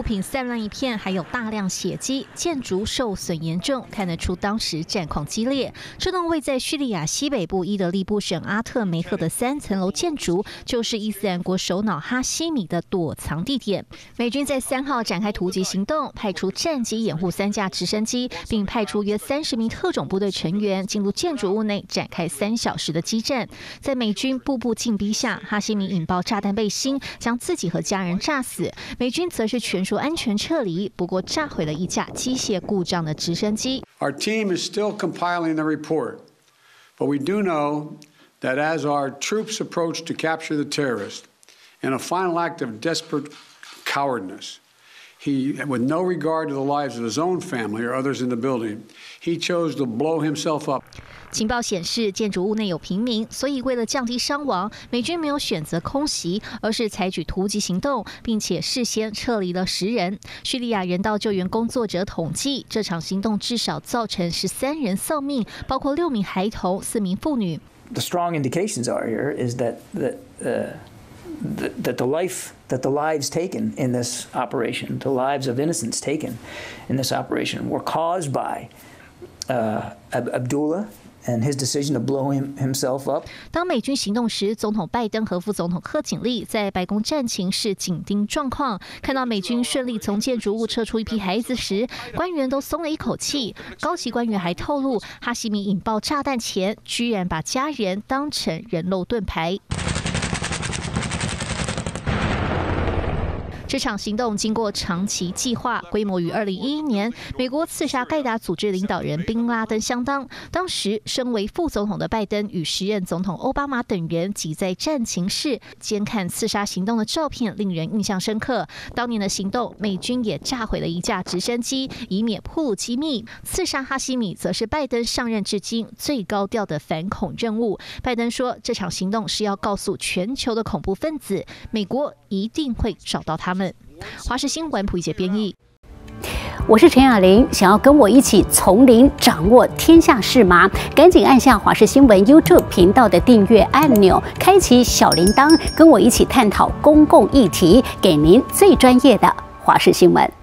品散乱一片，还有大量血迹，建筑受损严重，看得出当时战况激烈。这栋位在叙利亚西北部伊德利布省阿特梅赫的3层楼建筑，就是伊斯兰国首脑哈希米的躲藏地点。美军在3号展开突击行动，派出战机掩护3架直升机，并派出约30名特种部队成员进入建筑物内展开3小时的激战。在美军步步进逼下，哈希米引爆炸弹背心，将自己和家人炸死。美军则是全数安全撤离，不过炸毁了一架机械故障的直升机。 Our team is still compiling the report, but we do know that as our troops approach to capture the terrorist, in a final act of desperate cowardness, he, with no regard to the lives of his own family or others in the building, he chose to blow himself up. 情报显示，建筑物内有平民，所以为了降低伤亡，美军没有选择空袭，而是采取突击行动，并且事先撤离了10人。叙利亚人道救援工作者统计，这场行动至少造成13人丧命，包括6名孩童、4名妇女。 The strong indications are here is that the lives taken in this operation, the lives of innocents taken in this operation, were caused by Abdullah and his decision to blow himself up. 当美军行动时，总统拜登和副总统贺锦丽在白宫战情室紧盯状况，看到美军顺利从建筑物撤出一批孩子时，官员都松了一口气。高级官员还透露，哈希米引爆炸弹前，居然把家人当成人肉盾牌。这场行动经过长期计划，规模与2011年美国刺杀盖达组织领导人宾拉登相当。当时，身为副总统的拜登与时任总统奥巴马等人挤在战情室监看刺杀行动的照片，令人印象深刻。当年的行动，美军也炸毁了一架直升机，以免暴露机密。刺杀哈希米则是拜登上任至今最高调的反恐任务。拜登说，这场行动是要告诉全球的恐怖分子，美国一定会找到他们。华视新闻蒲一杰编译。 我是陈雅玲，想要跟我一起从零掌握天下事吗？赶紧按下华视新闻 YouTube 频道的订阅按钮，开启小铃铛，跟我一起探讨公共议题，给您最专业的华视新闻。